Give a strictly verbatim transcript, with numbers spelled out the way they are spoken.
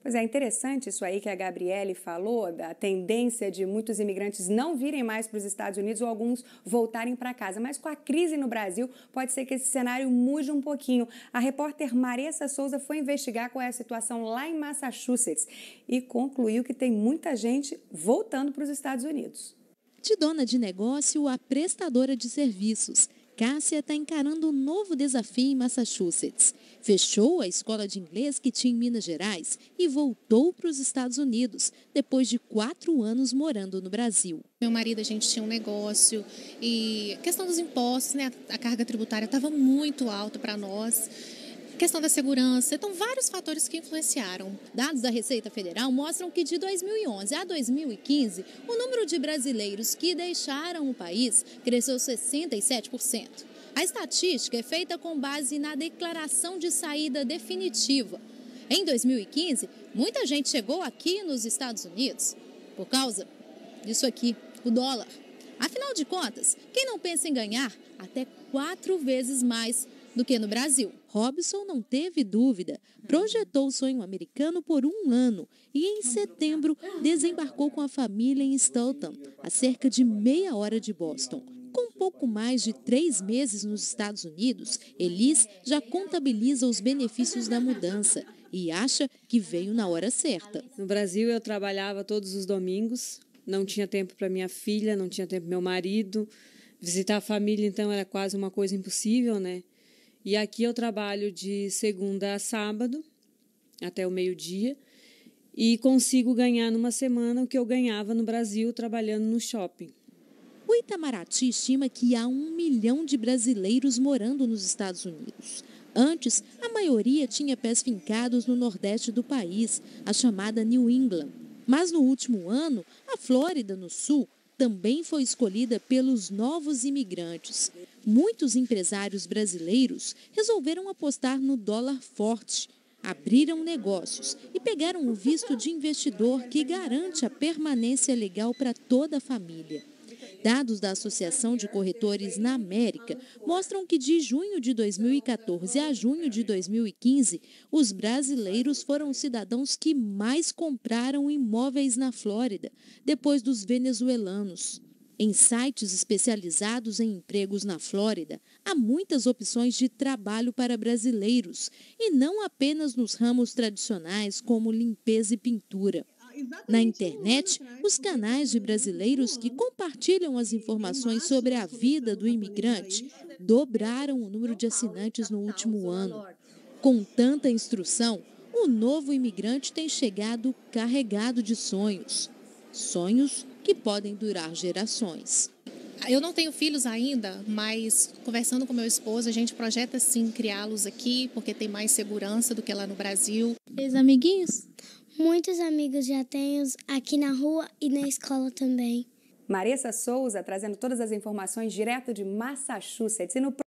Pois é, interessante isso aí que a Gabriele falou, da tendência de muitos imigrantes não virem mais para os Estados Unidos ou alguns voltarem para casa. Mas com a crise no Brasil, pode ser que esse cenário mude um pouquinho. A repórter Maressa Souza foi investigar qual é a situação lá em Massachusetts e concluiu que tem muita gente voltando para os Estados Unidos. De dona de negócio a prestadora de serviços, Cássia está encarando um novo desafio em Massachusetts. Fechou a escola de inglês que tinha em Minas Gerais e voltou para os Estados Unidos, depois de quatro anos morando no Brasil. Meu marido, a gente tinha um negócio e a questão dos impostos, né, a carga tributária estava muito alta para nós. Questão da segurança, então vários fatores que influenciaram. Dados da Receita Federal mostram que de dois mil e onze a dois mil e quinze, o número de brasileiros que deixaram o país cresceu sessenta e sete por cento. A estatística é feita com base na declaração de saída definitiva. Em dois mil e quinze, muita gente chegou aqui nos Estados Unidos por causa disso aqui, o dólar. Afinal de contas, quem não pensa em ganhar até quatro vezes mais do que no Brasil? Robson não teve dúvida, projetou o sonho americano por um ano e em setembro desembarcou com a família em Stoughton, a cerca de meia hora de Boston. Com pouco mais de três meses nos Estados Unidos, Elis já contabiliza os benefícios da mudança e acha que veio na hora certa. No Brasil eu trabalhava todos os domingos, não tinha tempo para minha filha, não tinha tempo para meu marido, visitar a família então era quase uma coisa impossível, né? E aqui eu trabalho de segunda a sábado, até o meio-dia, e consigo ganhar numa semana o que eu ganhava no Brasil trabalhando no shopping. O Itamaraty estima que há um milhão de brasileiros morando nos Estados Unidos. Antes, a maioria tinha pés fincados no nordeste do país, a chamada New England. Mas no último ano, a Flórida, no sul, também foi escolhida pelos novos imigrantes. Muitos empresários brasileiros resolveram apostar no dólar forte, abriram negócios e pegaram o visto de investidor que garante a permanência legal para toda a família. Dados da Associação de Corretores na América mostram que de junho de dois mil e quatorze a junho de dois mil e quinze, os brasileiros foram os cidadãos que mais compraram imóveis na Flórida, depois dos venezuelanos. Em sites especializados em empregos na Flórida, há muitas opções de trabalho para brasileiros, e não apenas nos ramos tradicionais como limpeza e pintura. Na internet, os canais de brasileiros que compartilham as informações sobre a vida do imigrante dobraram o número de assinantes no último ano. Com tanta instrução, o novo imigrante tem chegado carregado de sonhos. Sonhos que podem durar gerações. Eu não tenho filhos ainda, mas conversando com meu esposo, a gente projeta sim criá-los aqui, porque tem mais segurança do que lá no Brasil. Fez amiguinhos? Muitos amigos já tenho aqui na rua e na escola também. Maressa Souza trazendo todas as informações direto de Massachusetts. E no